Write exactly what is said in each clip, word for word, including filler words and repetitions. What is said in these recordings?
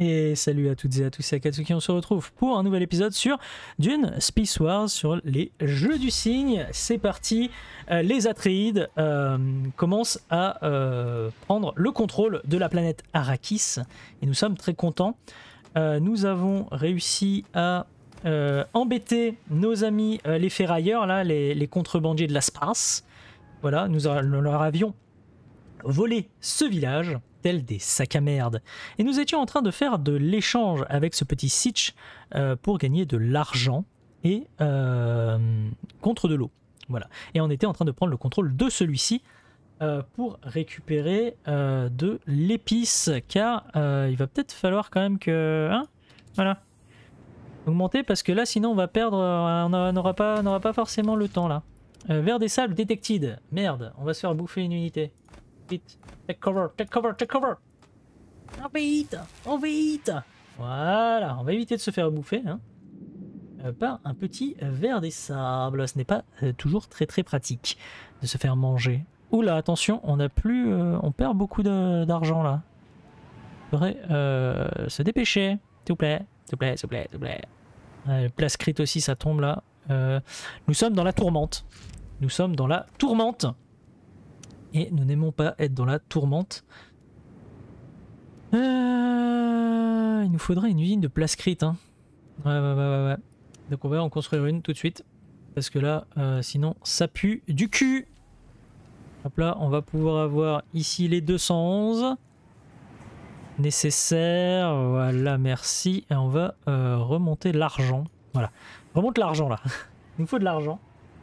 Et salut à toutes et à tous, c'est Akatsuki, on se retrouve pour un nouvel épisode sur Dune Space Wars, sur les jeux du cygne. C'est parti, euh, les Atreides euh, commencent à euh, prendre le contrôle de la planète Arrakis, et nous sommes très contents. Euh, nous avons réussi à euh, embêter nos amis euh, les ferrailleurs, là, les, les contrebandiers de l'espace. Voilà, nous, a, nous leur avions volé ce village, tel des sacs à merde. Et nous étions en train de faire de l'échange avec ce petit sitch euh, pour gagner de l'argent et euh, contre de l'eau. Voilà. Et on était en train de prendre le contrôle de celui-ci euh, pour récupérer euh, de l'épice, car euh, il va peut-être falloir quand même que... Hein, voilà. Augmenter, parce que là, sinon, on va perdre... On n'aura pas, on n'aura pas forcément le temps, là. Euh, vers des sables detected. Merde, on va se faire bouffer une unité. Vite. Take cover, take cover, take cover. On va vite, on va vite. Voilà, on va éviter de se faire bouffer hein, euh, par un petit ver des sables. Ce n'est pas euh, toujours très très pratique de se faire manger. Oula, attention, on a plus, euh, on perd beaucoup d'argent là. Il faudrait euh, se dépêcher, s'il vous plaît, s'il vous plaît, s'il vous plaît, s'il vous plaît. Euh, place crit aussi, ça tombe là. Euh, nous sommes dans la tourmente. Nous sommes dans la tourmente. Et nous n'aimons pas être dans la tourmente. Euh, il nous faudrait une usine de plascrite. Hein. Ouais, ouais, ouais, ouais, ouais. Donc on va en construire une tout de suite. Parce que là, euh, sinon, ça pue du cul. Hop là, on va pouvoir avoir ici les deux cent onze. Nécessaire. Voilà, merci. Et on va euh, remonter l'argent. Voilà. Remonte l'argent là. Il nous faut de l'argent.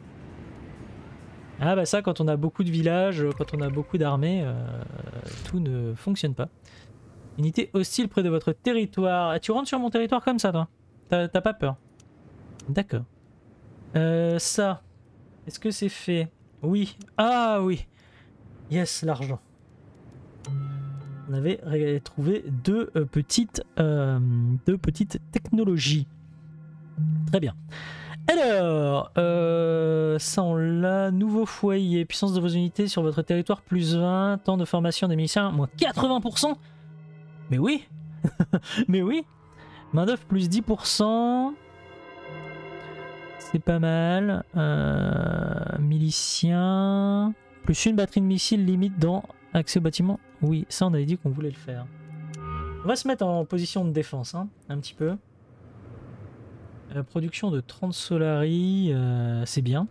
Ah bah ça, quand on a beaucoup de villages, quand on a beaucoup d'armées, euh, tout ne fonctionne pas. Unité hostile près de votre territoire. Ah, tu rentres sur mon territoire comme ça, toi? T'as pas peur? D'accord. Euh, ça, est-ce que c'est fait? Oui. Ah oui. Yes, l'argent. On avait trouvé deux euh, petites, euh, deux petites technologies. Très bien. Alors, euh, ça on l'a, nouveau foyer, puissance de vos unités sur votre territoire plus vingt, temps de formation des miliciens, moins quatre-vingts pour cent. Mais oui. Mais oui. Main d'œuvre plus dix pour cent. C'est pas mal. Euh, miliciens. Plus une batterie de missiles limite dans accès au bâtiment. Oui, ça on avait dit qu'on voulait le faire. On va se mettre en position de défense, hein, un petit peu. La production de trente Solari, euh, c'est bien.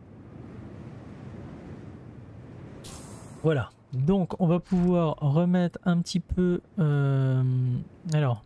Voilà. Donc on va pouvoir remettre un petit peu... Euh, alors.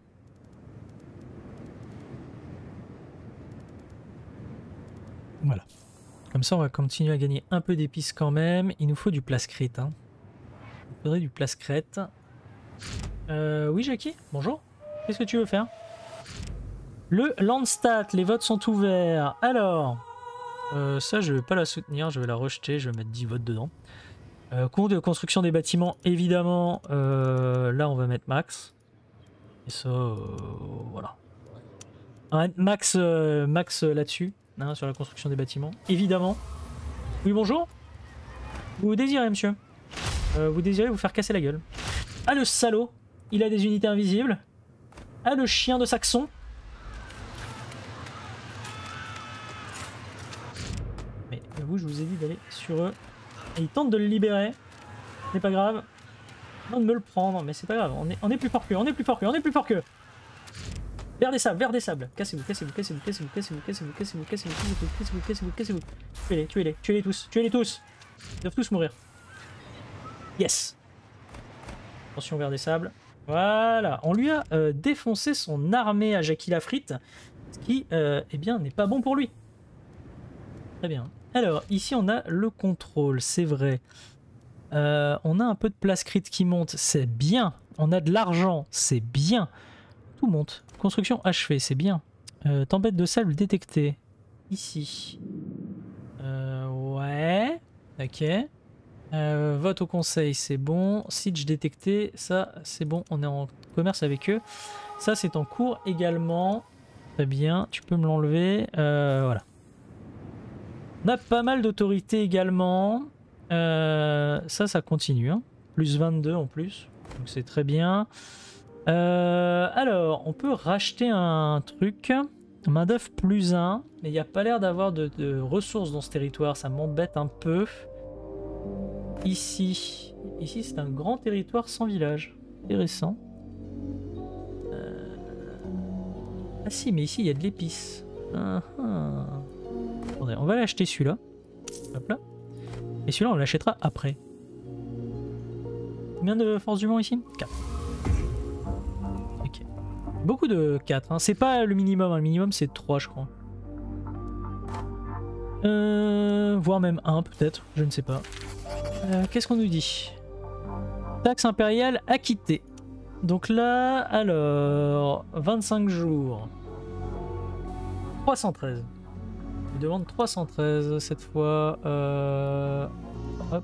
Voilà. Comme ça on va continuer à gagner un peu d'épices quand même. Il nous faut du plascrète. Hein. Il faudrait du plascrète. Euh, oui Jackie, bonjour. Qu'est-ce que tu veux faire ? Le Landstat, les votes sont ouverts. Alors, euh, ça je vais pas la soutenir, je vais la rejeter, je vais mettre dix votes dedans. Euh, cours de construction des bâtiments, évidemment, euh, là on va mettre max. Et ça, euh, voilà. On va mettre max, euh, max là-dessus, hein, sur la construction des bâtiments, évidemment. Oui, bonjour. Vous désirez, monsieur euh, Vous désirez vous faire casser la gueule. Ah, le salaud, il a des unités invisibles. Ah, le chien de Saxon. Vous, je vous ai dit d'aller sur eux. Et ils tentent de le libérer. C'est pas grave. Non, de me le prendre, mais c'est pas grave. On est, on est plus fort qu'eux, on est plus fort qu'eux, on est plus fort qu'eux. Vers des sables, vers des sables. Cassez-vous, cassez-vous, cassez-vous, cassez-vous, cassez-vous, cassez-vous, cassez-vous, cassez-vous, cassez-vous, cassez-vous, cassez-vous. Tuez-les, tuez-les, tuez-les tous, tuez-les tous. Ils doivent tous mourir. Yes. Attention vers des sables. Voilà. On lui a euh, défoncé son armée à Jackie Lafritte. Ce qui, euh, eh bien, n'est pas bon pour lui. Très bien. Alors, ici, on a le contrôle, c'est vrai. Euh, on a un peu de plascrite qui monte, c'est bien. On a de l'argent, c'est bien. Tout monte. Construction achevée, c'est bien. Euh, tempête de sable détectée. Ici. Euh, ouais. Ok. Euh, vote au conseil, c'est bon. Siege détecté, ça, c'est bon. On est en commerce avec eux. Ça, c'est en cours également. Très bien. Tu peux me l'enlever. Euh, voilà. On a pas mal d'autorités également. Euh, ça, ça continue. Hein. Plus vingt-deux en plus. Donc c'est très bien. Euh, alors, on peut racheter un truc. Main d'œuvre plus un. Mais il n'y a pas l'air d'avoir de, de ressources dans ce territoire. Ça m'embête un peu. Ici. Ici, c'est un grand territoire sans village. Intéressant. Euh... Ah si, mais ici, il y a de l'épice. Uh -huh. Attendez, on va l'acheter celui-là. Hop là. Et celui-là, on l'achètera après. Combien de force du vent ici? quatre. Ok. Beaucoup de quatre. Hein. C'est pas le minimum. Hein. Le minimum, c'est trois, je crois. Euh, voire même un, peut-être. Je ne sais pas. Euh, Qu'est-ce qu'on nous dit? Taxe impériale acquittée. Donc là, alors... vingt-cinq jours. trois cent treize. Je demande trois cent treize cette fois. Euh... Hop.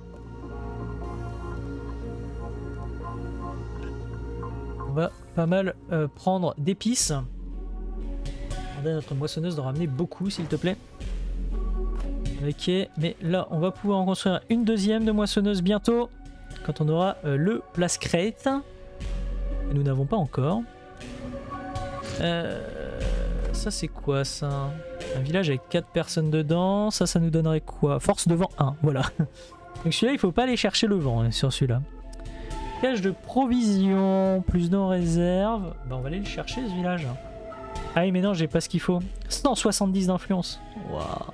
On va pas mal euh, prendre d'épices. Demander à notre moissonneuse de ramener beaucoup, s'il te plaît. Ok, mais là, on va pouvoir en construire une deuxième de moissonneuse bientôt. Quand on aura euh, le place crate. Que nous n'avons pas encore. Euh... Ça, c'est quoi, ça? Un village avec quatre personnes dedans. Ça, ça nous donnerait quoi? Force de vent un, voilà. Donc celui-là, il faut pas aller chercher le vent hein, sur celui-là. Cache de provisions, plus d'en réserve. Bah, on va aller le chercher, ce village. Ah oui, mais non, j'ai pas ce qu'il faut. cent soixante-dix d'influence. Waouh.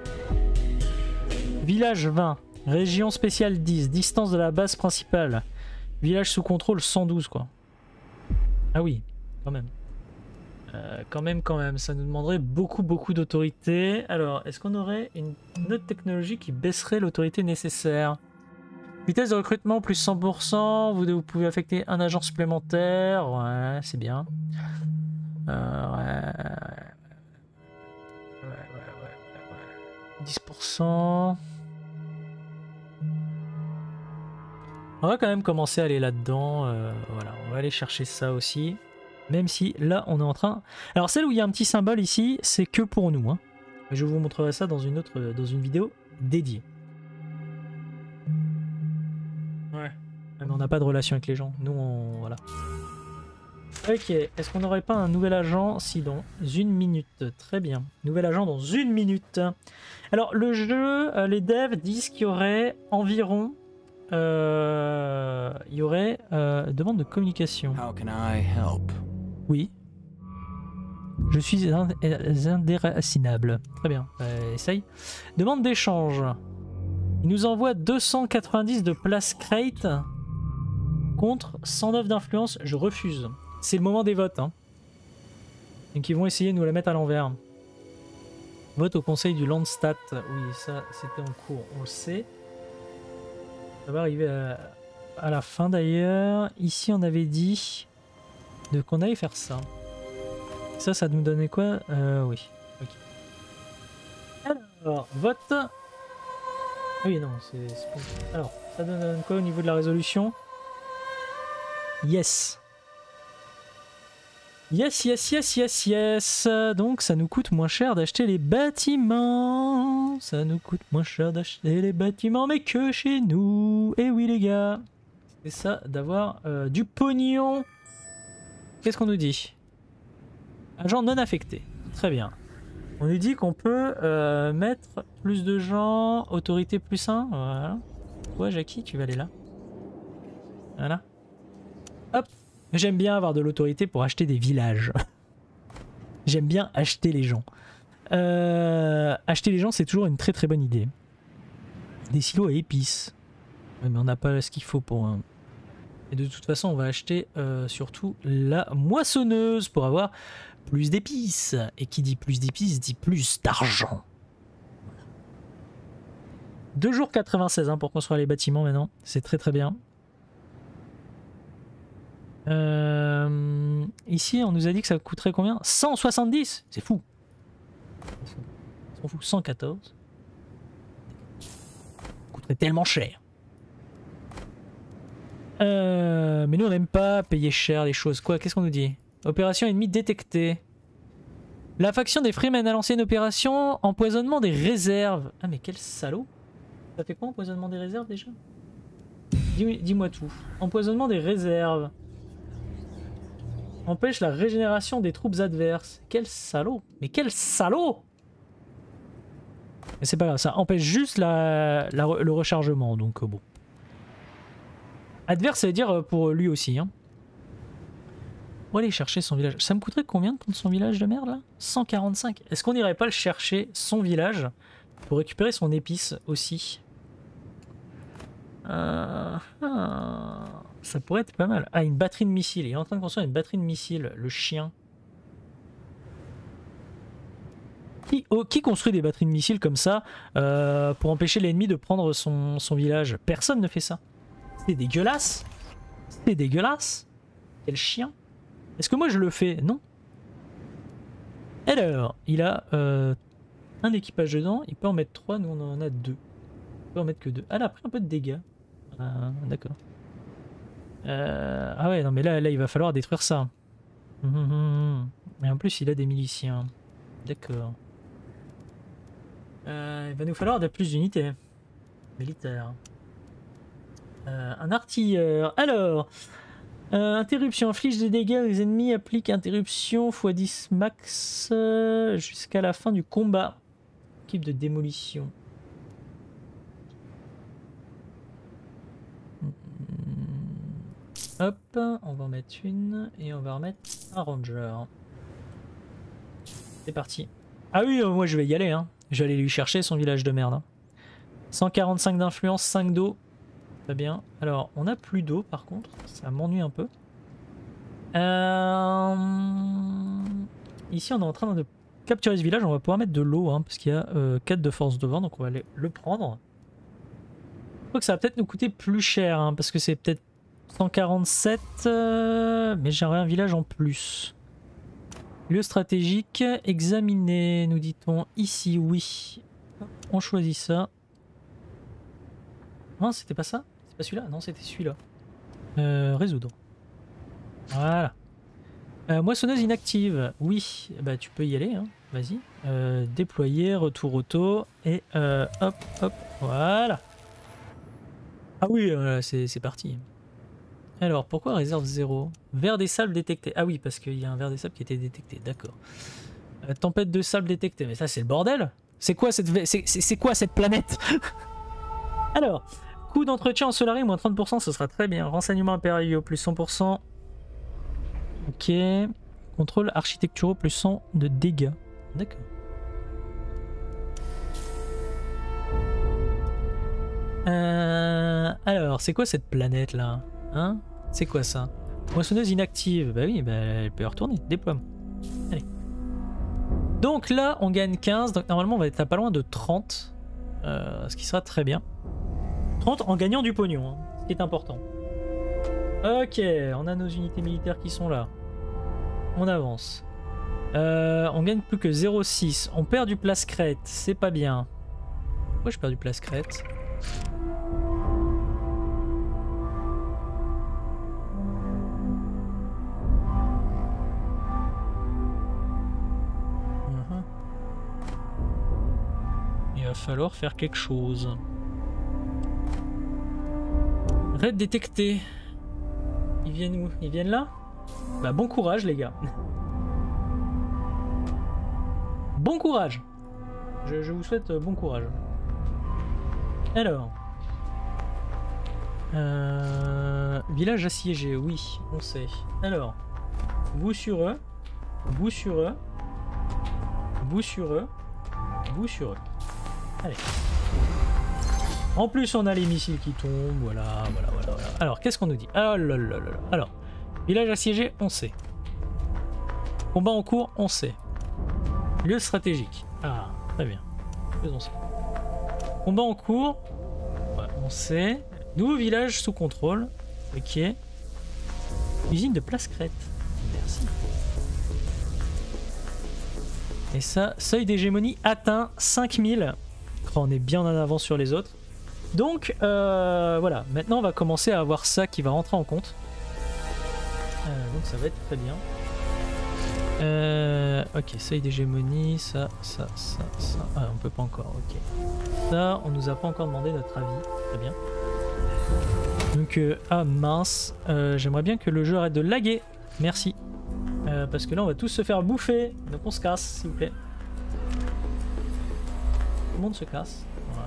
Village vingt. Région spéciale dix. Distance de la base principale. Village sous contrôle cent douze, quoi. Ah oui, quand même. Euh, quand même, quand même. Ça nous demanderait beaucoup, beaucoup d'autorité. Alors, est-ce qu'on aurait une, une autre technologie qui baisserait l'autorité nécessaire? Vitesse de recrutement plus cent pour cent. Vous, vous pouvez affecter un agent supplémentaire. Ouais, c'est bien. Euh, ouais. Ouais, ouais, ouais, ouais, ouais. dix pour cent. On va quand même commencer à aller là-dedans. Euh, voilà, on va aller chercher ça aussi. Même si là, on est en train... Alors, celle où il y a un petit symbole ici, c'est que pour nous. Hein. Je vous montrerai ça dans une autre, dans une vidéo dédiée. Ouais. Mais on n'a pas de relation avec les gens. Nous, on... Voilà. Ok. Est-ce qu'on n'aurait pas un nouvel agent? Si, dans une minute. Très bien. Nouvel agent dans une minute. Alors, le jeu, les devs disent qu'il y aurait environ... Euh, il y aurait euh, demande de communication. How can I help? Oui. Je suis indéracinable. Très bien. Euh, essaye. Demande d'échange. Il nous envoie deux cent quatre-vingt-dix de place crate contre cent neuf d'influence. Je refuse. C'est le moment des votes. Hein. Donc ils vont essayer de nous la mettre à l'envers. Vote au conseil du Landstat. Oui, ça c'était en cours. On le sait. Ça va arriver à, à la fin d'ailleurs. Ici on avait dit de qu'on allait faire ça. Ça, ça nous donnait quoi? euh, Oui. Okay. Alors, vote. Ah oui, non, c'est... Alors, ça donne quoi au niveau de la résolution? Yes. Yes, yes, yes, yes, yes. Donc ça nous coûte moins cher d'acheter les bâtiments. Ça nous coûte moins cher d'acheter les bâtiments, mais que chez nous. Eh oui les gars. C'est ça, d'avoir euh, du pognon. Qu'est-ce qu'on nous dit? Agent non affecté. Très bien. On nous dit qu'on peut euh, mettre plus de gens, autorité plus un. Voilà. Ouais, Jackie, tu vas aller là. Voilà. Hop. J'aime bien avoir de l'autorité pour acheter des villages. J'aime bien acheter les gens. Euh, acheter les gens, c'est toujours une très très bonne idée. Des silos à épices. Ouais, mais on n'a pas ce qu'il faut pour un... Et de toute façon, on va acheter euh, surtout la moissonneuse pour avoir plus d'épices. Et qui dit plus d'épices dit plus d'argent. deux jours quatre-vingt-seize hein, pour construire les bâtiments maintenant. C'est très très bien. Euh, ici, on nous a dit que ça coûterait combien? cent soixante-dix. C'est fou. On fout cent quatorze. Ça coûterait tellement cher. Euh, mais nous, on n'aime pas payer cher les choses. Quoi? Qu'est-ce qu'on nous dit? Opération ennemie détectée. La faction des Freemen a lancé une opération empoisonnement des réserves. Ah, mais quel salaud. Ça fait quoi, empoisonnement des réserves déjà? Dis-moi tout. Empoisonnement des réserves. Empêche la régénération des troupes adverses. Quel salaud! Mais quel salaud! Mais c'est pas grave, ça empêche juste la, la, le rechargement, donc euh, bon. Adverse, ça veut dire pour lui aussi. Hein. On va aller chercher son village. Ça me coûterait combien de prendre son village de merde là? cent quarante-cinq. Est-ce qu'on n'irait pas le chercher, son village, pour récupérer son épice aussi? euh, ah, Ça pourrait être pas mal. Ah, une batterie de missiles. Il est en train de construire une batterie de missiles, le chien. Qui, oh, qui construit des batteries de missiles comme ça euh, pour empêcher l'ennemi de prendre son, son village? Personne ne fait ça. C'est dégueulasse. C'est dégueulasse. Quel chien. Est-ce que moi je le fais? Non. Alors, il a euh, un équipage dedans. Il peut en mettre trois. Nous on en a deux. Il peut en mettre que deux. Ah, elle a pris un peu de dégâts. Ah, d'accord. Euh, ah ouais, non mais là, là il va falloir détruire ça. Hum, hum, hum. Et en plus il a des miliciens. D'accord. Euh, il va nous falloir de plus d'unités militaires. Euh, un artilleur. Alors, euh, interruption inflige des dégâts aux ennemis, applique interruption fois dix max euh, jusqu'à la fin du combat. Équipe de démolition. Hop, on va en mettre une et on va remettre un ranger. C'est parti. Ah oui, euh, moi je vais y aller. Hein. Je vais aller lui chercher son village de merde. Hein. cent quarante-cinq d'influence, cinq d'eau. Très bien. Alors, on n'a plus d'eau par contre. Ça m'ennuie un peu. Euh... Ici, on est en train de capturer ce village. On va pouvoir mettre de l'eau hein, parce qu'il y a euh, quatre de force de vent. Donc, on va aller le prendre. Je crois que ça va peut-être nous coûter plus cher hein, parce que c'est peut-être cent quarante-sept. Euh... Mais j'aurais un village en plus. Lieu stratégique, examiner, nous dit-on ici, oui. On choisit ça. Non, c'était pas ça? C'est pas celui-là? Non, c'était celui-là. Euh, résoudre. Voilà. Euh, moissonneuse inactive. Oui, bah tu peux y aller, hein. Vas-y. Euh, déployer, retour auto. Et euh, hop, hop, voilà. Ah oui, euh, c'est parti. Alors, pourquoi réserve zéro? Ver des sables détectés. Ah oui, parce qu'il y a un ver des sables qui était détecté, d'accord. Euh, tempête de sable détectée, mais ça c'est le bordel. C'est quoi cette, c'est quoi cette planète? Alors, coût d'entretien en Solari, moins trente pour cent, ce sera très bien. Renseignement impériaux, plus cent pour cent. Ok. Contrôle architecturaux, plus cent de dégâts. D'accord. Euh, alors, c'est quoi cette planète là? Hein? C'est quoi ça? Moissonneuse inactive. Bah oui, bah, elle peut y retourner. Déploiement. Allez. Donc là, on gagne quinze. Donc normalement, on va être à pas loin de trente. Euh, ce qui sera très bien. trente en gagnant du pognon. Hein, ce qui est important. Ok, on a nos unités militaires qui sont là. On avance. Euh, on gagne plus que zéro virgule six. On perd du place crête. C'est pas bien. Pourquoi je perds du place crête? Il va falloir faire quelque chose. Raid détecté. Ils viennent où? Ils viennent là? Bah bon courage les gars. Bon courage. Je, je vous souhaite bon courage. Alors. Euh, village assiégé, oui, on sait. Alors. Vous sur eux. Vous sur eux. Vous sur eux. Vous sur eux. Allez. En plus, on a les missiles qui tombent. Voilà, voilà, voilà. voilà. Alors, qu'est-ce qu'on nous dit? Ah là là là là. Alors, village assiégé, on sait. Combat en cours, on sait. Lieu stratégique. Ah, très bien. Faisons ça. Combat en cours, ouais, on sait. Nouveau village sous contrôle. Ok. Usine de place crête. Merci. Et ça, seuil d'hégémonie atteint cinq mille. On est bien en avance sur les autres. Donc euh, voilà, maintenant on va commencer à avoir ça qui va rentrer en compte. Euh, donc ça va être très bien. Euh, ok, seuil d'hégémonie, ça, ça, ça, ça. Ah, on peut pas encore, ok. Ça, on nous a pas encore demandé notre avis. Très bien. Donc, euh, ah mince, euh, j'aimerais bien que le jeu arrête de laguer. Merci. Euh, parce que là on va tous se faire bouffer. Donc on se casse s'il vous plaît. Tout le monde se casse.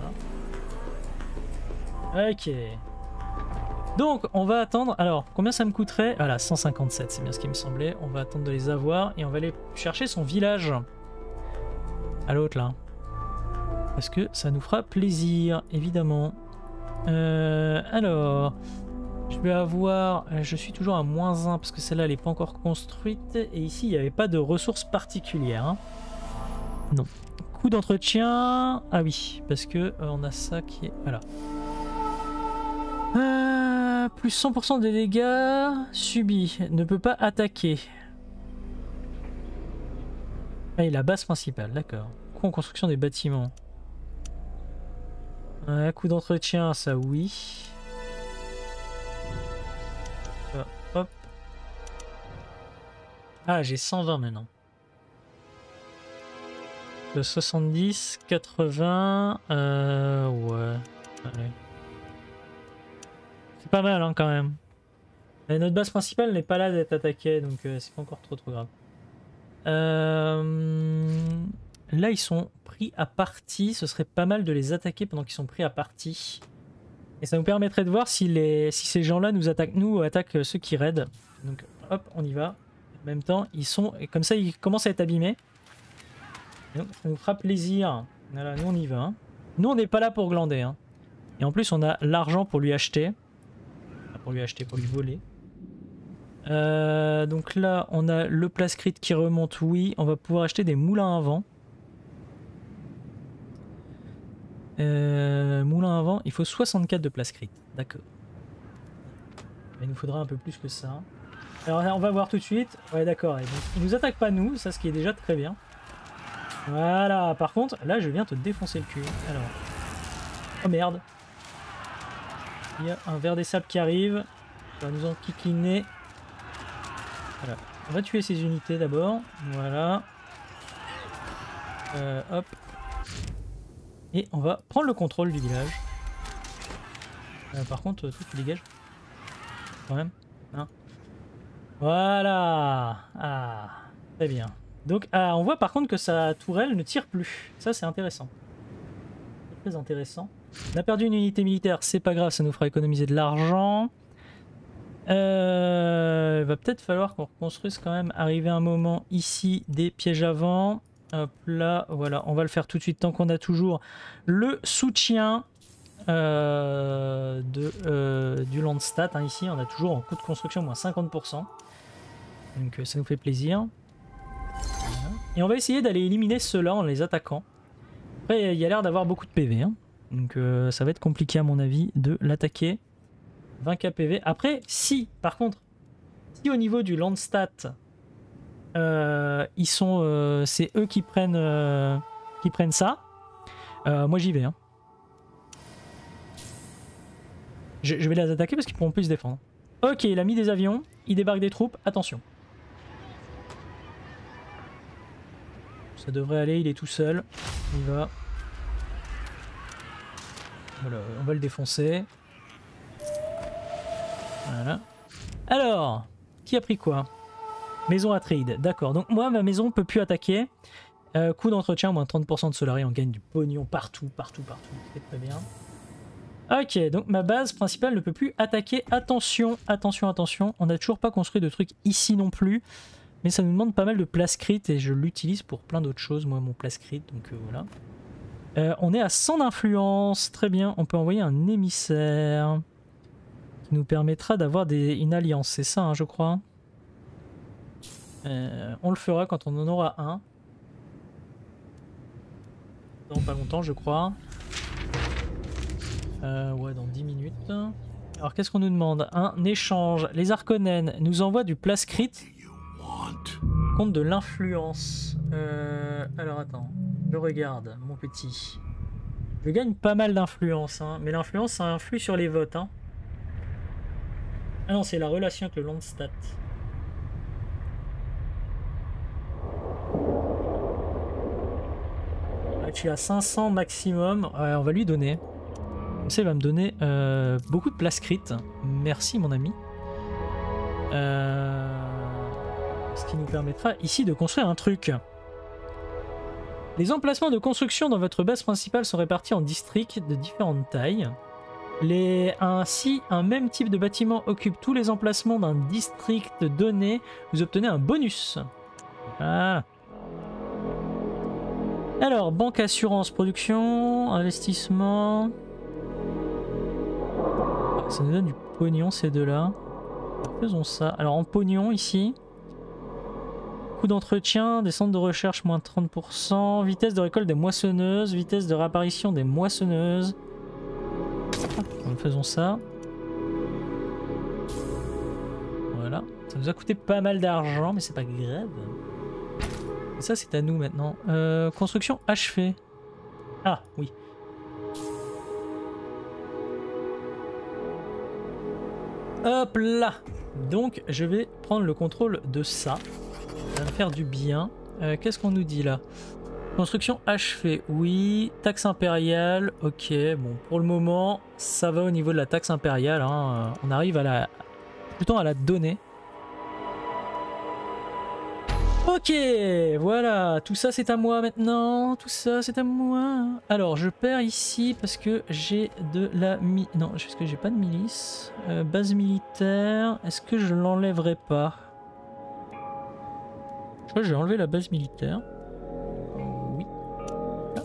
Voilà. Ok. Donc on va attendre. Alors combien ça me coûterait? Voilà, cent cinquante-sept, c'est bien ce qui me semblait. On va attendre de les avoir et on va aller chercher son village. À l'autre là. Parce que ça nous fera plaisir, évidemment. Euh, alors, je vais avoir... Je suis toujours à moins un parce que celle-là elle n'est pas encore construite. Et ici il n'y avait pas de ressources particulières. Hein. Non. Coût d'entretien... Ah oui, parce que euh, on a ça qui est... Voilà. Euh, plus cent pour cent des dégâts subis. Ne peut pas attaquer. Ah, et la base principale, d'accord. Coût en construction des bâtiments. Un coup d'entretien, ça oui. Ça, hop. Ah, j'ai cent vingt maintenant. De soixante-dix, quatre-vingts. Euh, ouais. Allez. C'est pas mal hein, quand même. Mais notre base principale n'est pas là d'être attaquée, donc euh, c'est pas encore trop trop grave. Euh... Là, ils sont pris à partie. Ce serait pas mal de les attaquer pendant qu'ils sont pris à partie. Et ça nous permettrait de voir si, les... si ces gens-là nous attaquent, nous, ou attaquent ceux qui raident. Donc, hop, on y va. En même temps, ils sont... Et comme ça, ils commencent à être abîmés. Donc, ça nous fera plaisir. Voilà, nous, on y va. Hein. Nous, on n'est pas là pour glander. Hein. Et en plus, on a l'argent pour lui acheter. Pour lui acheter, pour lui voler. Euh, donc là, on a le plascrite qui remonte, oui. On va pouvoir acheter des moulins à vent. Euh, moulin à vent, il faut soixante-quatre de plascrite. D'accord. Il nous faudra un peu plus que ça. Alors on va voir tout de suite. Ouais, d'accord. Il nous attaque pas nous, ça ce qui est déjà très bien. Voilà. Par contre, là, je viens te défoncer le cul. Alors. Oh merde. Il y a un ver des sables qui arrive. Il va nous enquiquiner. Voilà. On va tuer ces unités d'abord. Voilà. Euh, hop. Et on va prendre le contrôle du village. Euh, par contre, toi tu dégages. Quand même. Hein. Voilà. Ah. Très bien. Donc ah, on voit par contre que sa tourelle ne tire plus. Ça c'est intéressant. C'est très intéressant. On a perdu une unité militaire, c'est pas grave, ça nous fera économiser de l'argent. Euh, il va peut-être falloir qu'on reconstruise quand même, arriver un moment ici des pièges à vent. Hop là, voilà, on va le faire tout de suite tant qu'on a toujours le soutien euh, de, euh, du Landstat. Hein, ici, on a toujours en coût de construction moins cinquante pour cent. Donc ça nous fait plaisir. Voilà. Et on va essayer d'aller éliminer ceux-là en les attaquant. Après, il y a l'air d'avoir beaucoup de P V. Hein. Donc euh, ça va être compliqué à mon avis de l'attaquer. vingt K P V. Après, si, par contre, si au niveau du Landstat, euh, ils sont, euh, c'est eux qui prennent, euh, qui prennent ça, euh, moi j'y vais. Hein. Je, je vais les attaquer parce qu'ils pourront plus se défendre. Ok, il a mis des avions, il débarque des troupes, attention. Ça devrait aller, il est tout seul. Il va. Voilà, on va le défoncer. Voilà. Alors, qui a pris quoi? Maison Atreide, d'accord. Donc moi, ma maison ne peut plus attaquer. Euh, coût d'entretien, moins trente pour cent de Solari, on gagne du pognon partout, partout, partout. C'est très bien. Ok, donc ma base principale ne peut plus attaquer. Attention, attention, attention. On n'a toujours pas construit de trucs ici non plus. Mais ça nous demande pas mal de plascrite et je l'utilise pour plein d'autres choses, moi, mon plascrite. Donc euh, voilà. Euh, on est à cent d'influence. Très bien, on peut envoyer un émissaire qui nous permettra d'avoir une alliance. C'est ça, hein, je crois. Euh, on le fera quand on en aura un. Dans pas longtemps, je crois. Euh, ouais, dans dix minutes. Alors, qu'est-ce qu'on nous demande? Un échange. Les Arconènes nous envoient du plascrite contre de l'influence. Euh, alors, attends. Je regarde, mon petit. Je gagne pas mal d'influence, hein, mais l'influence, ça influe sur les votes. Hein. Ah non, c'est la relation avec le Landstat. Là, je suis à cinq cents maximum. Ouais, on va lui donner. Comme ça, il va me donner euh, beaucoup de plascrite. Merci, mon ami. Euh... ce qui nous permettra ici de construire un truc. Les emplacements de construction dans votre base principale sont répartis en districts de différentes tailles. Les... Ainsi, un même type de bâtiment occupe tous les emplacements d'un district donné. Vous obtenez un bonus. Voilà. Alors, banque, assurance, production, investissement. Ça nous donne du pognon ces deux-là. Faisons ça. Alors en pognon ici. Coût d'entretien, des centres de recherche moins trente pour cent. Vitesse de récolte des moissonneuses. Vitesse de réapparition des moissonneuses. Ah, faisons ça. Voilà. Ça nous a coûté pas mal d'argent, mais c'est pas grave. Et ça c'est à nous maintenant. Euh, construction achevée. Ah oui. Hop là. Donc je vais prendre le contrôle de ça. Ça va me faire du bien. Euh, Qu'est-ce qu'on nous dit là? Construction achevée, oui. Taxe impériale, ok. Bon, pour le moment, ça va au niveau de la taxe impériale. Hein. On arrive à la... plutôt à la donner. Ok, voilà, tout ça c'est à moi maintenant, tout ça c'est à moi. Alors je perds ici parce que j'ai de la mi... Non, parce que j'ai pas de milice. Euh, base militaire, est-ce que je l'enlèverai pas? Je crois que j'ai enlevé la base militaire. Oui. Là.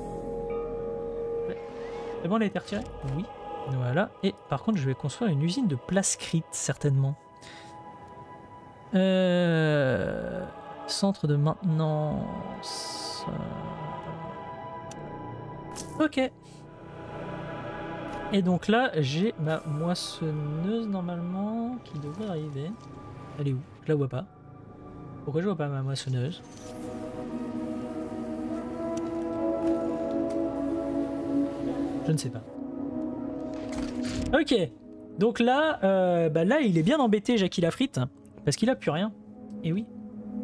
C'est bon, elle a été retirée? Oui. Voilà, et par contre je vais construire une usine de plascrite certainement. Euh... Centre de maintenance. Ok. Et donc là, j'ai ma moissonneuse normalement qui devrait arriver. Elle est où? Je la vois pas. Pourquoi je vois pas ma moissonneuse? Je ne sais pas. Ok. Donc là, euh, bah là, il est bien embêté, Jackie Lafrite, parce qu'il a plus rien. Et oui.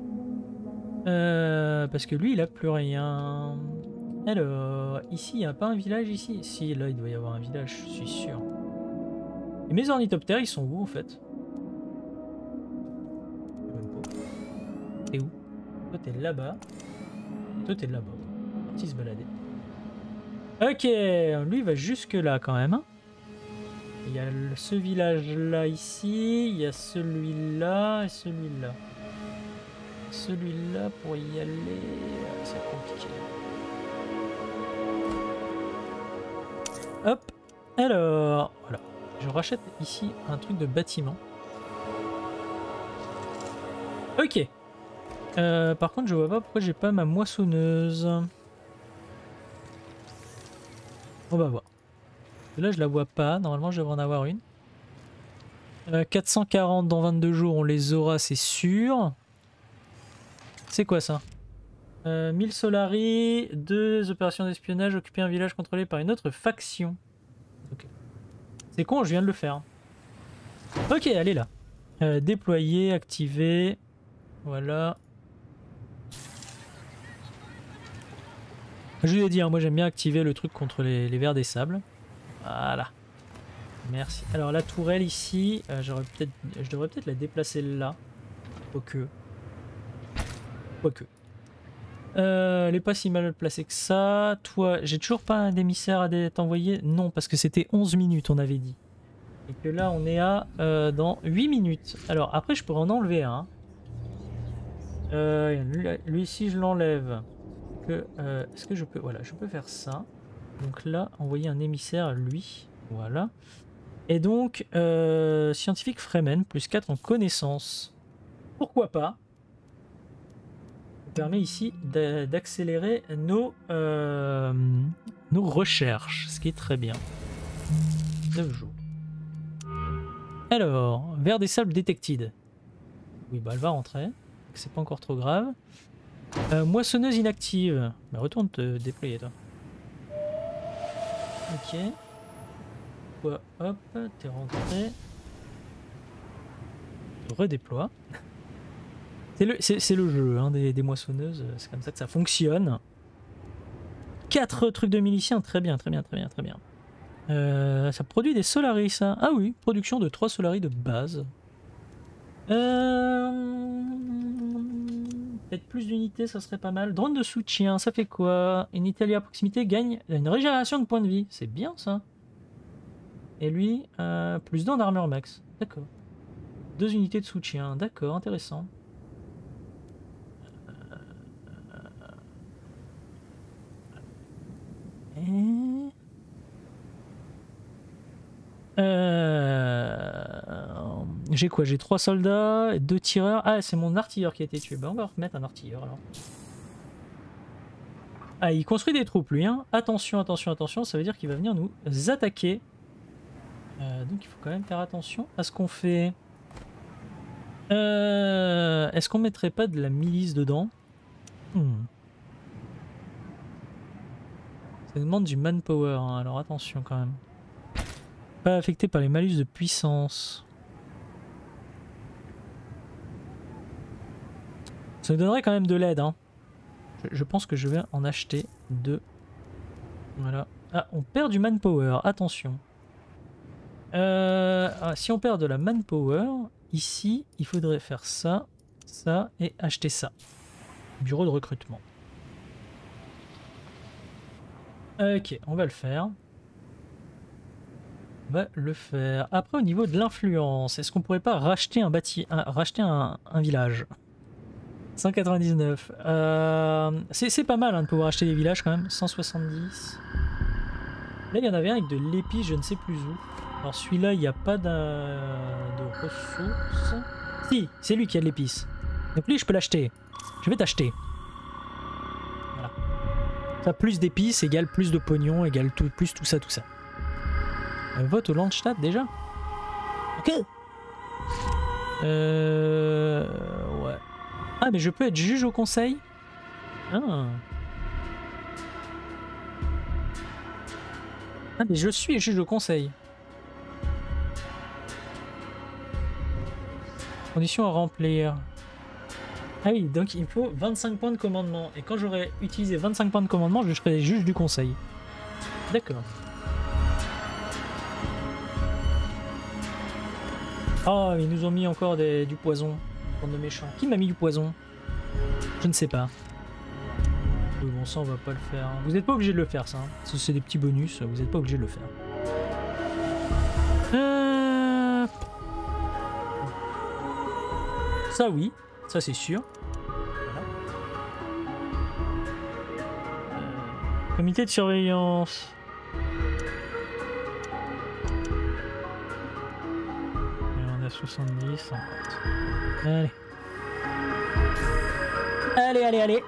Euh, parce que lui il a plus rien. Alors, ici il n'y a pas un village ici? Si, là il doit y avoir un village, je suis sûr. Et mes ornithoptères ils sont où en fait? T'es où? Toi t'es là-bas. Toi t'es là-bas. Parti se balader. Ok, lui il va jusque là quand même. Il y a ce village là ici, il y a celui-là et celui-là. Celui-là, pour y aller, c'est compliqué. Hop, alors, voilà. Je rachète ici un truc de bâtiment. Ok. Euh, par contre, je vois pas pourquoi j'ai pas ma moissonneuse. On va voir. Là, je la vois pas. Normalement, je devrais en avoir une. Euh, quatre cent quarante dans vingt-deux jours, on les aura, c'est sûr. C'est quoi ça? euh, mille Solari, deux opérations d'espionnage, occuper un village contrôlé par une autre faction. Okay. C'est con, je viens de le faire. Ok, allez là. Euh, déployer, activer. Voilà. Je lui ai dit, hein, moi j'aime bien activer le truc contre les, les vers des sables. Voilà. Merci. Alors la tourelle ici, euh, j'aurais peut-être, je devrais peut-être la déplacer là. Quoique. Quoique. Euh, elle est pas si mal placée que ça. Toi, j'ai toujours pas un émissaire à t'envoyer? Non, parce que c'était onze minutes, on avait dit. Et que là, on est à euh, dans huit minutes. Alors, après, je pourrais en enlever un. Euh, lui, lui ici, je l'enlève. Euh, Est-ce que je peux... Voilà, je peux faire ça. Donc là, envoyer un émissaire à lui. Voilà. Et donc, euh, scientifique Fremen, plus quatre en connaissance. Pourquoi pas? Permet ici d'accélérer nos, euh, nos recherches, ce qui est très bien. neuf jours. Alors, vers des sables detected. Oui, bah elle va rentrer. C'est pas encore trop grave. Euh, moissonneuse inactive. Bah, retourne te déployer, toi. Ok. Toi, hop, t'es rentré. Redéploie. C'est le, c'est le jeu hein, des, des moissonneuses, c'est comme ça que ça fonctionne. quatre trucs de miliciens, très bien, très bien, très bien, très bien. Euh, ça produit des Solaris, ça. Ah oui, production de trois Solaris de base. Euh... Peut-être plus d'unités, ça serait pas mal. Drone de soutien, ça fait quoi? Une unité alliée à proximité gagne une régénération de points de vie. C'est bien ça. Et lui, euh, plus deux en armure max. D'accord. Deux unités de soutien. D'accord, intéressant. Et... Euh... J'ai quoi? J'ai trois soldats et deux tireurs. Ah, c'est mon artilleur qui a été tué. Ben, on va remettre un artilleur alors. Ah, il construit des troupes lui. Hein. Attention, attention, attention. Ça veut dire qu'il va venir nous attaquer. Euh, donc il faut quand même faire attention à ce qu'on fait. Euh... Est-ce qu'on mettrait pas de la milice dedans? hmm. Ça demande du manpower. Hein. Alors attention quand même. Pas affecté par les malus de puissance. Ça nous donnerait quand même de l'aide. Hein. Je, je pense que je vais en acheter deux. Voilà. Ah, on perd du manpower. Attention. Euh, ah, si on perd de la manpower, ici, il faudrait faire ça, ça et acheter ça. Bureau de recrutement. Ok, on va le faire. On va le faire. Après, au niveau de l'influence, est-ce qu'on pourrait pas racheter un bâti, un, racheter un, un village? cent quatre-vingt-dix-neuf. Euh, c'est pas mal hein, de pouvoir acheter des villages quand même. cent soixante-dix. Là, il y en avait un avec de l'épice, je ne sais plus où. Alors celui-là, il n'y a pas de, de ressources. Si, c'est lui qui a de l'épice. Donc lui, je peux l'acheter. Je vais t'acheter. Voilà. Ça, plus d'épices égale plus de pognon, égale tout, plus tout ça, tout ça. Un vote au Landstadt déjà? Ok. Euh... Ouais. Ah, mais je peux être juge au conseil? Ah. Ah, mais je suis juge au conseil. Conditions à remplir. Ah oui, donc il faut vingt-cinq points de commandement. Et quand j'aurai utilisé vingt-cinq points de commandement, je serai juge du conseil. D'accord. Oh, ils nous ont mis encore des, du poison. Bande de méchants. Qui m'a mis du poison? Je ne sais pas. Oui, bon, ça, on va pas le faire. Vous n'êtes pas obligé de le faire, ça. Hein. C'est des petits bonus, vous n'êtes pas obligé de le faire. Euh... Ça, oui. Ça, c'est sûr. Voilà. Euh... Comité de surveillance. soixante-dix, cinquante. Allez. Allez, allez, allez.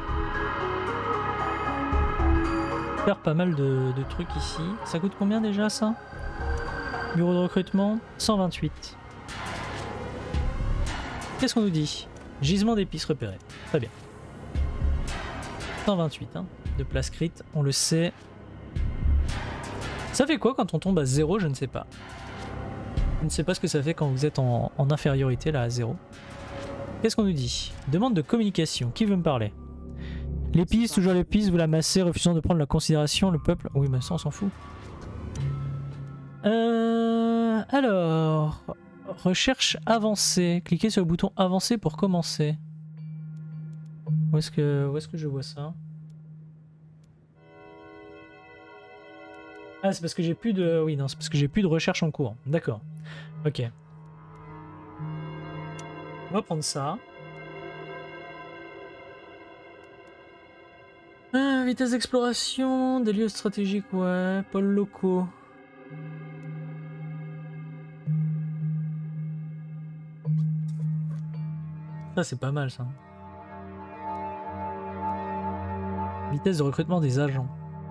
Faire pas mal de, de trucs ici. Ça coûte combien déjà ça? Bureau de recrutement, cent vingt-huit. Qu'est-ce qu'on nous dit? Gisement d'épices repéré. Très bien. cent vingt-huit hein, de place crit, on le sait. Ça fait quoi quand on tombe à zéro? Je ne sais pas. Je ne sais pas ce que ça fait quand vous êtes en, en infériorité là à zéro. Qu'est-ce qu'on nous dit? Demande de communication. Qui veut me parler? L'épice, toujours l'épice, vous la massez, refusant de prendre la considération, le peuple... Oui, mais ça on s'en fout. Euh, alors... Recherche avancée. Cliquez sur le bouton avancer pour commencer. Où est-ce que, où est-ce que je vois ça? Ah, c'est parce que j'ai plus de... Oui, non, c'est parce que j'ai plus de recherche en cours. D'accord. Ok. On va prendre ça. Ah, vitesse d'exploration, des lieux stratégiques, ouais. Pôles locaux. Ça, c'est pas mal, ça. Vitesse de recrutement des agents.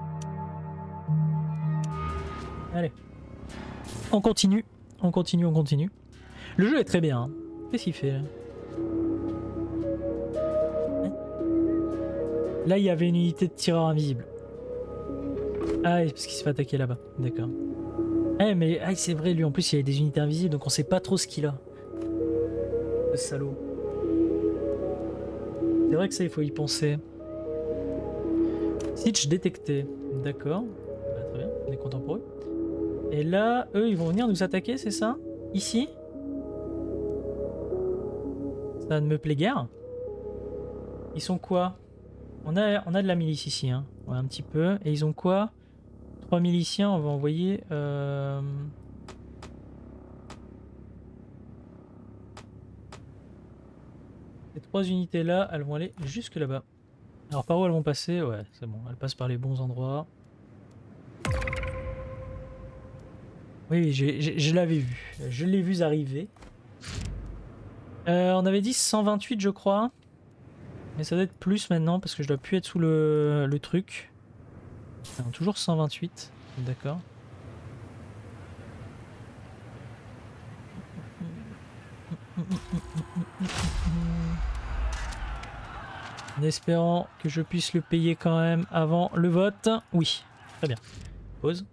Allez. On continue. On continue, on continue. Le jeu est très bien. Hein. Qu'est-ce qu'il fait là? Là, il y avait une unité de tireur invisible. Ah, parce qu'il se fait attaquer là-bas. D'accord. Eh, mais ah, c'est vrai, lui, en plus, il y a des unités invisibles, donc on sait pas trop ce qu'il a. Le salaud. C'est vrai que ça, il faut y penser. Siege détecté. D'accord. Bah, très bien, on est content pour eux. Et là, eux, ils vont venir nous attaquer, c'est ça? Ici? Ça ne me plaît guère. Ils sont quoi? On a, on a de la milice ici, hein. Ouais, un petit peu. Et ils ont quoi? Trois miliciens, on va envoyer... Euh... Ces trois unités-là, elles vont aller jusque là-bas. Alors par où elles vont passer? Ouais, c'est bon, elles passent par les bons endroits. Oui, oui, j'ai- j'ai- je l'avais vu. Je l'ai vu arriver. Euh, on avait dit cent vingt-huit, je crois. Mais ça doit être plus maintenant parce que je dois plus être sous le, le truc. Non, toujours cent vingt-huit, d'accord. En espérant que je puisse le payer quand même avant le vote. Oui, très bien. Pause.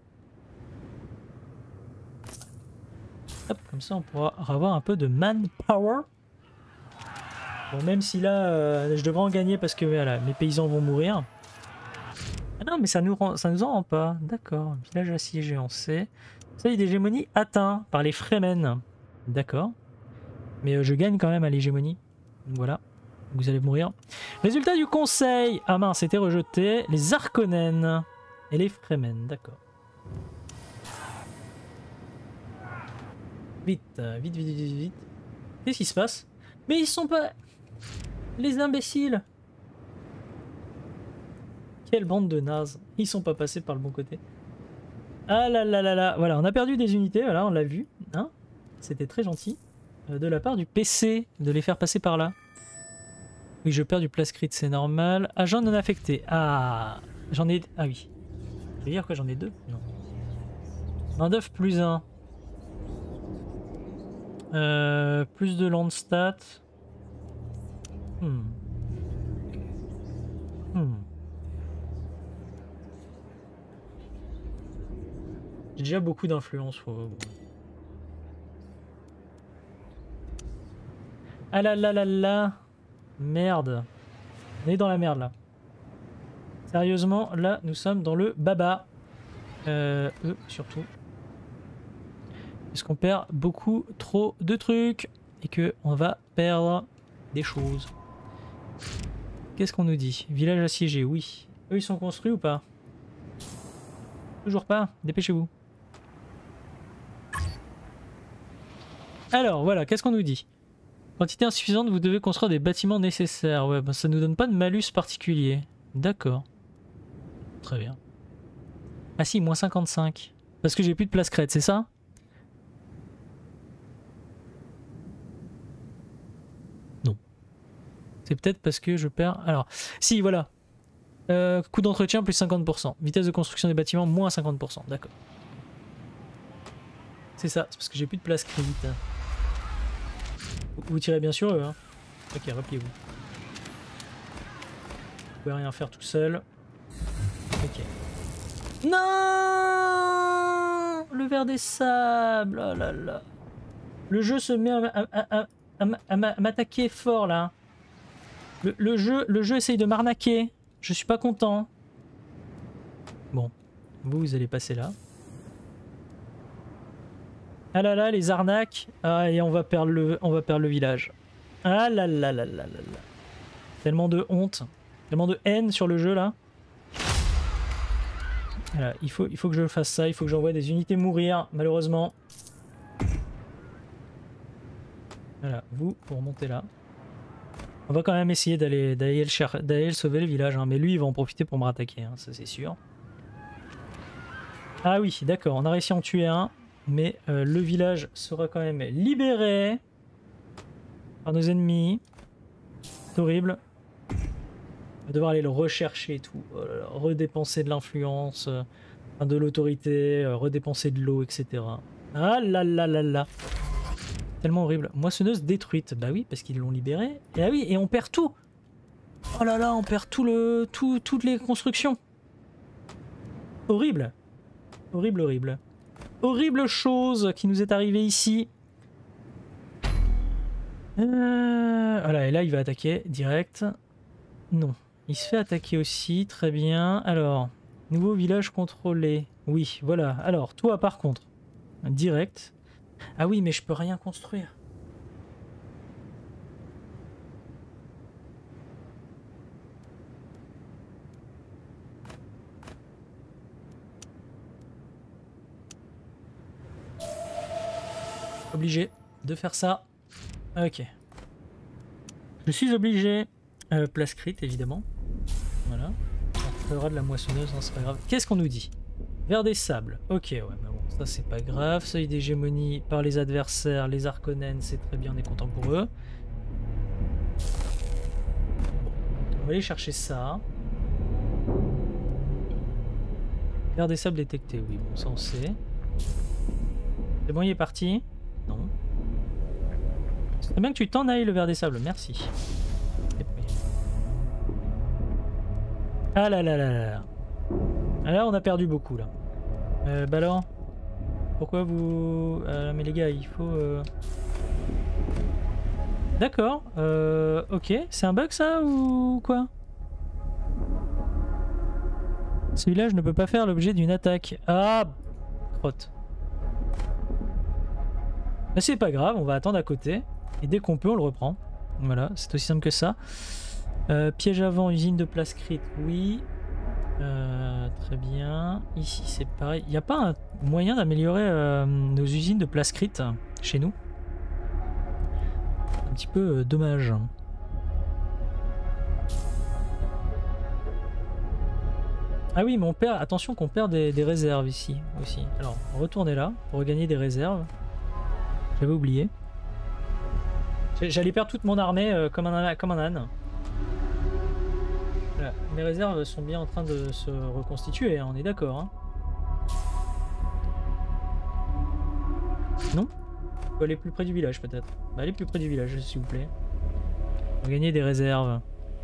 Hop, comme ça on pourra avoir un peu de manpower. Bon, même si là, euh, je devrais en gagner parce que voilà, mes paysans vont mourir. Ah non, mais ça nous, rend, ça nous en rend pas. D'accord. Village assiégé, on sait. Seuil d'hégémonie atteint par les Fremen. D'accord. Mais euh, je gagne quand même à l'hégémonie. Donc voilà. Vous allez mourir. Résultat du conseil. Ah mince, c'était rejeté. Les Harkonnen et les Fremen. D'accord. Vite, vite, vite, vite, vite. Qu'est-ce qui se passe? Mais ils sont pas... Les imbéciles. Quelle bande de nazes. Ils sont pas passés par le bon côté. Ah là là là là. Voilà, on a perdu des unités. Voilà, on l'a vu. Hein, c'était très gentil. Euh, de la part du P C, de les faire passer par là. Oui, je perds du plascrite, c'est normal. Agent non affecté. Ah, j'en ai... Ah oui. Ça veut dire quoi, j'en ai deux? Non. Main d'œuvre plus un. Euh, plus de land stat. Hmm. Hmm. J'ai déjà beaucoup d'influence. Faut... Ah là là là là. Merde. On est dans la merde là. Sérieusement, là, nous sommes dans le baba. Euh, eux, surtout. Parce qu'on perd beaucoup trop de trucs. Et que on va perdre des choses. Qu'est-ce qu'on nous dit? Village assiégé, oui. Eux, ils sont construits ou pas? Toujours pas? Dépêchez-vous. Alors, voilà, qu'est-ce qu'on nous dit? Quantité insuffisante, vous devez construire des bâtiments nécessaires. Ouais, bah ça nous donne pas de malus particulier. D'accord. Très bien. Ah si, moins cinquante-cinq. Parce que j'ai plus de place crête, c'est ça? Non. C'est peut-être parce que je perds... Alors, si, voilà. Euh, coût d'entretien, plus cinquante pour cent. Vitesse de construction des bâtiments, moins cinquante pour cent. D'accord. C'est ça, c'est parce que j'ai plus de place crête. Vous, vous tirez bien sur eux, hein. Ok, repliez-vous. Vous pouvez rien faire tout seul. Ok. Non, le ver des sables. Oh là là. Le jeu se met à, à, à, à, à m'attaquer fort là. Le, le, jeu, le jeu essaye de m'arnaquer. Je suis pas content. Bon, vous, vous allez passer là. Ah là là, les arnaques. Ah, et on va perdre le, on va perdre le village. Ah là là là là là là. Tellement de honte. Tellement de haine sur le jeu là. Voilà, il faut, il faut que je fasse ça, il faut que j'envoie des unités mourir, malheureusement. Voilà, vous, pour monter là. On va quand même essayer d'aller d'aller le, le sauver le village, hein, mais lui il va en profiter pour me rattaquer, hein, ça c'est sûr. Ah oui, d'accord, on a réussi à en tuer un, mais euh, le village sera quand même libéré par nos ennemis. C'est horrible. On va devoir aller le rechercher et tout, oh là là, redépenser de l'influence, euh, de l'autorité, euh, redépenser de l'eau, et cetera. Ah là là là là. Tellement horrible. Moissonneuse détruite. Bah oui, parce qu'ils l'ont libérée. Et ah oui, et on perd tout. Oh là là, on perd tout le, tout, toutes les constructions. Horrible. Horrible, horrible. Horrible chose qui nous est arrivée ici. Euh... Voilà, et là il va attaquer direct. Non. Il se fait attaquer aussi, très bien. Alors, nouveau village contrôlé. Oui, voilà. Alors, toi par contre, direct. Ah oui, mais je peux rien construire. Obligé de faire ça. Ok. Je suis obligé. Euh, place crit, évidemment. Voilà. On fera de la moissonneuse, hein, c'est pas grave. Qu'est-ce qu'on nous dit? Vers des sables. Ok, ouais, mais bon, ça c'est pas grave. Seuil d'hégémonie par les adversaires, les Arconènes, c'est très bien, on est content pour eux. Bon, on va aller chercher ça. Vers des sables détectés, oui, bon, ça on sait. C'est bon, il est parti? Non. C'est bien que tu t'en ailles, le ver des sables, merci. Ah là là là là là. Alors on a perdu beaucoup là. Euh, bah alors, pourquoi vous... Euh, mais les gars, il faut... Euh... D'accord, euh, ok. C'est un bug ça ou quoi? Ce village ne peut pas faire l'objet d'une attaque. Ah, crotte. Mais c'est pas grave, on va attendre à côté. Et dès qu'on peut, on le reprend. Voilà, c'est aussi simple que ça. Euh, piège avant, usine de plascrite, oui. Euh, très bien. Ici, c'est pareil. Il n'y a pas un moyen d'améliorer euh, nos usines de plascrite chez nous? Un petit peu euh, dommage. Ah oui, mais on perd... Attention qu'on perd des, des réserves ici aussi. Alors, retournez là pour regagner des réserves. J'avais oublié. J'allais perdre toute mon armée euh, comme, un, comme un âne. Voilà. Mes réserves sont bien en train de se reconstituer, hein, on est d'accord. Hein. Non? Faut aller plus près du village peut-être. Bah, allez plus près du village s'il vous plaît. Pour gagner des réserves.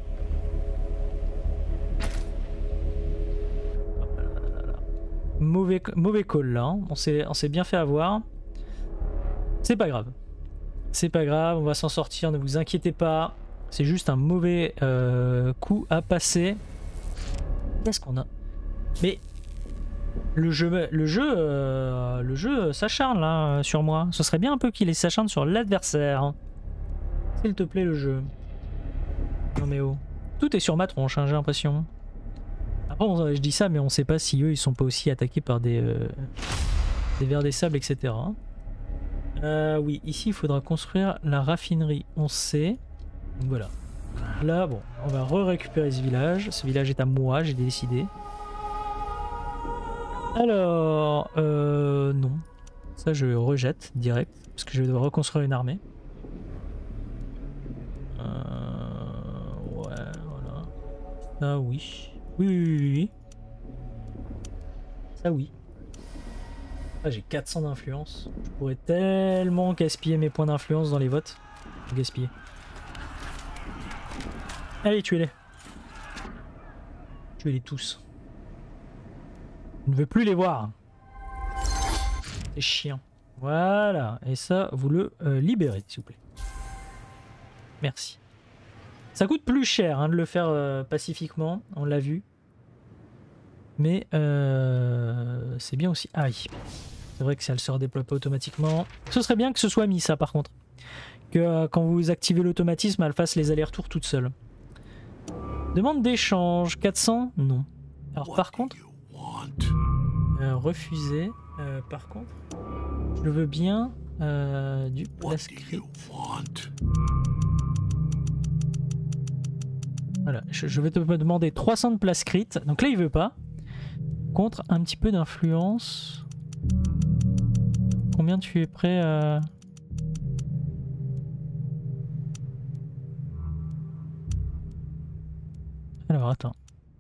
Mauvais, mauvais call là, hein. on s'est bien fait avoir. C'est pas grave. C'est pas grave, on va s'en sortir, ne vous inquiétez pas. C'est juste un mauvais euh, coup à passer. Qu'est-ce qu'on a? Mais le jeu, le jeu, euh, le jeu s'acharne là sur moi. Ce serait bien un peu qu'il s'acharne sur l'adversaire. S'il te plaît le jeu. Non mais oh. Tout est sur ma tronche, hein, j'ai l'impression. Après on, je dis ça mais on sait pas si eux ils sont pas aussi attaqués par des, euh, des vers des sables, et cetera. Euh, oui, ici il faudra construire la raffinerie, on sait. Donc voilà. Là, bon, on va re-récupérer ce village. Ce village est à moi, j'ai décidé. Alors, euh, non. Ça, je rejette direct, parce que je vais devoir reconstruire une armée. Euh, ouais, voilà. Ça, oui. Oui, oui, oui, oui. Ça, oui. Ah, j'ai quatre cents d'influence. Je pourrais tellement gaspiller mes points d'influence dans les votes. Gaspiller. Allez, tuez-les. Tuez-les tous. Je ne veux plus les voir. C'est chiant. Voilà. Et ça, vous le euh, libérez, s'il vous plaît. Merci. Ça coûte plus cher hein, de le faire euh, pacifiquement. On l'a vu. Mais euh, c'est bien aussi. Ah oui. C'est vrai que si elle se redéploie pas automatiquement. Ce serait bien que ce soit mis, ça, par contre. Que euh, quand vous activez l'automatisme, elle fasse les allers-retours toute seule. Demande d'échange. quatre cents? Non. Alors, par contre... Euh, refuser. Euh, par contre... Je veux bien euh, du plascrite. Voilà. Je, je vais te demander trois cents de plascrite. Donc là, il veut pas. Contre un petit peu d'influence... Combien tu es prêt à... Alors, attends.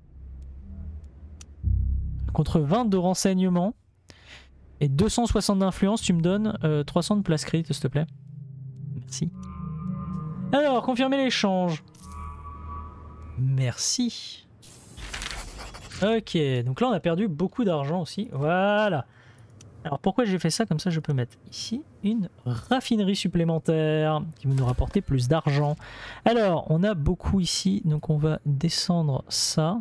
Contre vingt de renseignements et deux cent soixante d'influence, tu me donnes euh, trois cents de plascrite, s'il te plaît. Merci. Alors, confirmer l'échange. Merci. Ok, donc là on a perdu beaucoup d'argent aussi. Voilà. Alors pourquoi j'ai fait ça? Comme ça je peux mettre ici une raffinerie supplémentaire qui va nous rapporter plus d'argent. Alors on a beaucoup ici, donc on va descendre ça.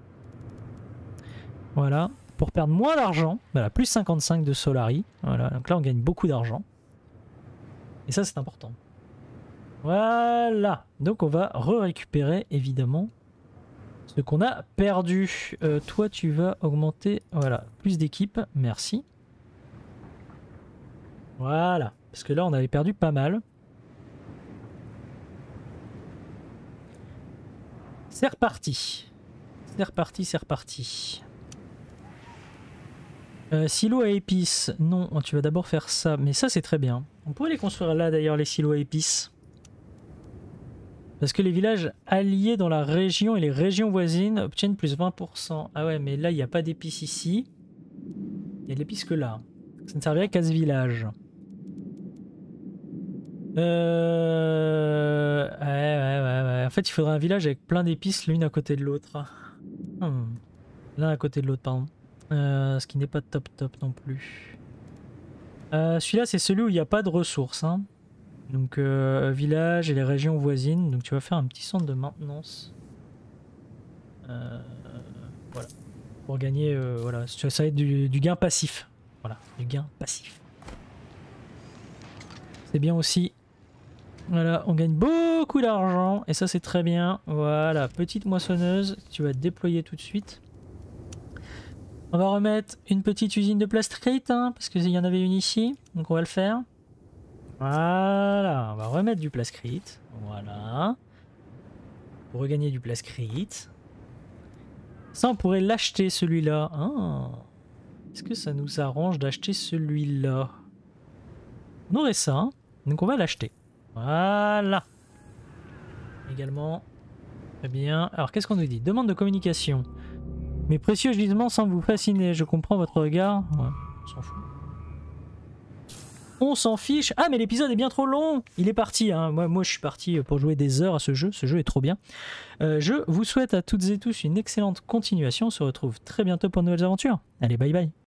Voilà, pour perdre moins d'argent. Voilà, plus cinquante-cinq de Solari. Voilà, donc là on gagne beaucoup d'argent. Et ça c'est important. Voilà, donc on va re-récupérer évidemment ce qu'on a perdu. Euh, toi tu vas augmenter, voilà, plus d'équipes, merci. Voilà, parce que là on avait perdu pas mal. C'est reparti. C'est reparti, c'est reparti. Euh, silo à épices. Non, tu vas d'abord faire ça. Mais ça, c'est très bien. On pourrait les construire là, d'ailleurs, les silos à épices. Parce que les villages alliés dans la région et les régions voisines obtiennent plus vingt pour cent. Ah ouais, mais là, il n'y a pas d'épices ici. Il y a de l'épice que là. Ça ne servirait qu'à ce village. Euh... Ouais, ouais, ouais, ouais. En fait, il faudrait un village avec plein d'épices l'une à côté de l'autre. Hmm. L'un à côté de l'autre, pardon. Euh, ce qui n'est pas top top non plus. Euh, Celui-là, c'est celui où il n'y a pas de ressources. Hein. Donc, euh, village et les régions voisines. Donc, tu vas faire un petit centre de maintenance. Euh, voilà. Pour gagner, euh, voilà. Ça va être du, du gain passif. Voilà, du gain passif. C'est bien aussi. Voilà, on gagne beaucoup d'argent. Et ça, c'est très bien. Voilà, petite moissonneuse. Tu vas te déployer tout de suite. On va remettre une petite usine de plastrite, hein, parce qu'il y en avait une ici. Donc, on va le faire. Voilà, on va remettre du plascrite. Voilà. Pour regagner du plascrite. Ça, on pourrait l'acheter, celui-là. Ah. Est-ce que ça nous arrange d'acheter celui-là? On aurait ça, hein. Donc on va l'acheter. Voilà. Également. Très bien. Alors, qu'est-ce qu'on nous dit? Demande de communication. Mes précieux gisements semblent vous fasciner. Je comprends votre regard. Ouais, on s'en fout. On s'en fiche. Ah, mais l'épisode est bien trop long. Il est parti. Hein. Moi, moi, je suis parti pour jouer des heures à ce jeu. Ce jeu est trop bien. Euh, je vous souhaite à toutes et tous une excellente continuation. On se retrouve très bientôt pour de nouvelles aventures. Allez, bye bye.